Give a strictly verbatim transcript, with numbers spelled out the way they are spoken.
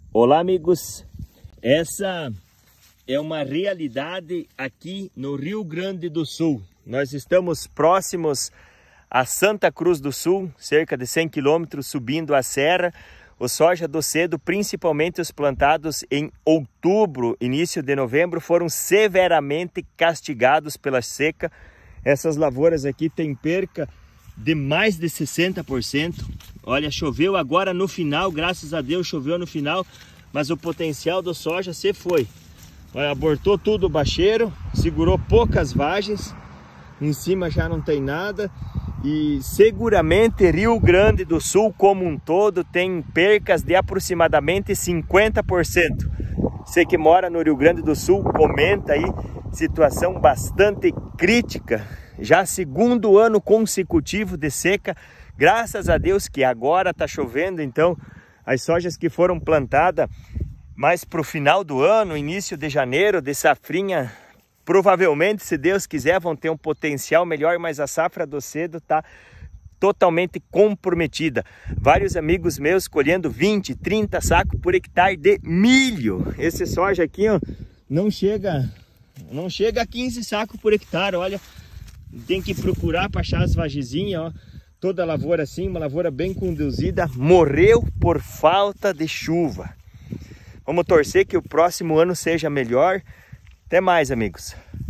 Olá, amigos. Essa é uma realidade aqui no Rio Grande do Sul. Nós estamos próximos a Santa Cruz do Sul, cerca de cem quilômetros, subindo a serra. O soja do cedo, principalmente os plantados em outubro, início de novembro, foram severamente castigados pela seca. Essas lavouras aqui têm perca de mais de sessenta por cento. Olha, choveu agora no final, graças a Deus choveu no final, mas o potencial do soja se foi. Olha, abortou tudo o bacheiro, segurou poucas vagens, em cima já não tem nada. E seguramente Rio Grande do Sul como um todo tem percas de aproximadamente cinquenta por cento. Você que mora no Rio Grande do Sul, comenta aí, situação bastante crítica. Já segundo ano consecutivo de seca, graças a Deus que agora está chovendo, então as sojas que foram plantadas mais para o final do ano, início de janeiro, de safrinha, provavelmente, se Deus quiser, vão ter um potencial melhor, mas a safra do cedo está totalmente comprometida. Vários amigos meus colhendo vinte, trinta sacos por hectare de milho. Esse soja aqui, ó, não chega, não chega a quinze sacos por hectare, olha. Tem que procurar para achar as vagezinhas, ó. Toda lavoura assim, uma lavoura bem conduzida, morreu por falta de chuva. Vamos torcer que o próximo ano seja melhor. Até mais, amigos.